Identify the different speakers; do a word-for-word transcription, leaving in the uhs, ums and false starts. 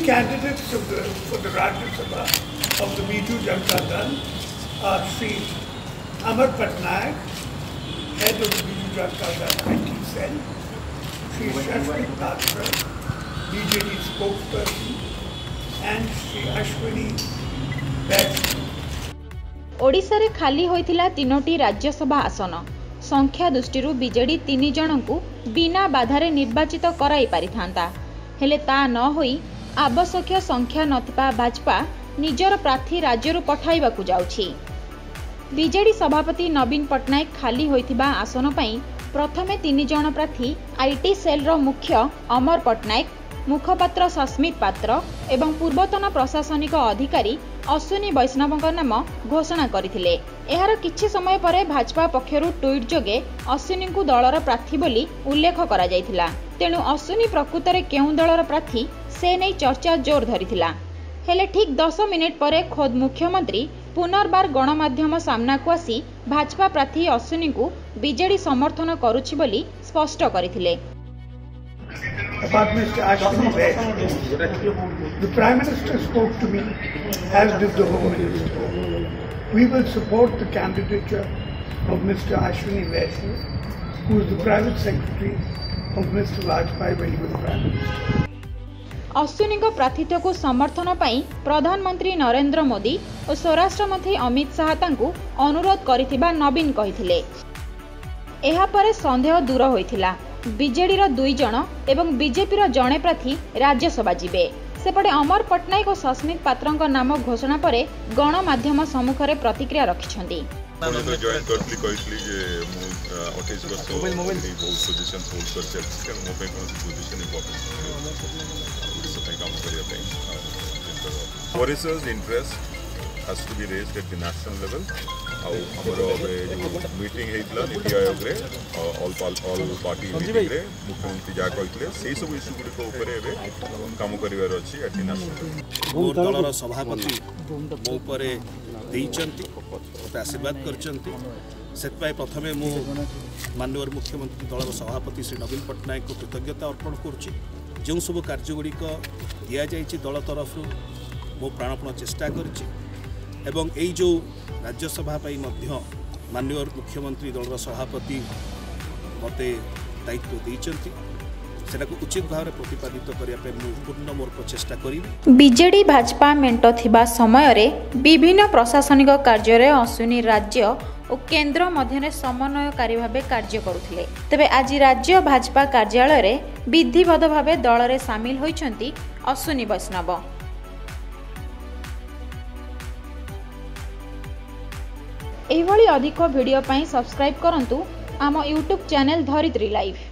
Speaker 1: candidates of the, for the Rajya Sabha of the Biju Janata Dal are Sri Amar Patnaik, head of the Biju Janata Dal I T cell, Sri Shashwat Patra, B J D spokesperson, and Sri Ashwini Vaishnav.
Speaker 2: Odisha रे खाली होइथिला तीनोटी राज्यसभा आसन संख्या दृष्टि BJD तीन जन को बिना बाधारे निर्वाचित कराई पारिथांता हेले ता न होई आवश्यक संख्या नथिबा भाजपा निजर प्रार्थी राज्यरू पठाइबाकू जाउछि। बीजेडी सभापति नवीन पट्टनायक खाली होइथिबा आसन पई प्रथमे तीन जन प्रार्थी आईटी सेल रो मुख्य अमर पट्टनायक, मुखपात्र सस्मित पात्र एवं पूर्वतन प्रशासनिक अधिकारी अश्विनी वैष्णव नाम घोषणा करथिले। एहार किछि समय परे भाजपा पक्षरु ट्वीट जोगे अश्विनी को दलर प्रार्थी बोली उल्लेख करा जायथिला। तेणु अश्विनी प्रकृत रे केउ दलर प्रार्थी से नै चर्चा जोर धरिथिला। हेले ठीक दस मिनिट परे खोद मुख्यमंत्री पुनर्बार गणमाध्यम सामना को आसी भाजपा प्रार्थी अश्विनी को बीजेडी समर्थन करुछि बोली स्पष्ट करथिले।
Speaker 1: About Mister Ashwini Vaishnav, the Prime Minister spoke to me, as did the Home Minister. We will support the candidature of Mister Ashwini Vaishnav, who is the private secretary of Mister Vajpayee when he was Prime Minister.
Speaker 2: Ashwini को प्रार्थित्व को समर्थन पाई प्रधानमंत्री नरेंद्र मोदी और स्वराष्ट्र मंत्री अमित शाह तांकु अनुरोध करिथिबा नवीन कहिथिले। एहा परे संदेह दूर होइथिला। बीजेडी रो दुई जन एवं बीजेपी रो जणे प्रार्थी राज्यसभा जीवे। सेपटे अमर पट्टनायक और सस्मित पात्रंक नाम घोषणा परे गणमाध्यम सम्मुखरे प्रतिक्रिया रखिछन्ती।
Speaker 3: जॉइन करथली कहितली जे मु अट्ठाईस वर्ष मोबाइल बहुत पोजीशन होल्ड कर चलछि के मो पे कोन पोजीशन इंपोर्टेंट ओडिसा पे काम करिया पे foresters interest has to be raised at the national level. Our meeting हेतला नीति आयोग रे all all party meeting रे मुख्यमंत्री जा कहले सेही सब इशू गुडी को ऊपर एबे काम करिवार अछि at the national level।
Speaker 4: मोर दलर सभापति मो ऊपर देइचंती मते आशीर्वाद करचंती सेतपाई प्रथमे मु माननीय मुख्यमंत्री दलर सभापति श्री नवीन पट्टनायक को कृतज्ञता अर्पण करुछि। जो सब कार्य गुडी को दिया जाइछि दल तरफ मो प्राणपण चेष्टा करिछि एवं एई जो राज्यसभा पाई मध्य माननीय मुख्यमंत्री दलर सभापति मते दायित्व देइचंती सेटा को उचित भाव रे प्रतिपादित करिया पे मु पूर्ण मोर प्रचेष्टा करिवि।
Speaker 2: बीजेडी भाजपा मेंट थिबा समय रे विभिन्न प्रशासनिक कार्य रे अश्विनी राज्य और केंद्र मध्य समन्वयकारी भाव कार्य करुथिले। तबे आज राज्य भाजपा कार्यालय रे विधिवत भाव दल रे शामिल होइछंती अश्विनी वैष्णव। एभली अधिक वीडियो पाई सब्सक्राइब करंतु आम यूट्यूब चैनल धरित्री लाइव।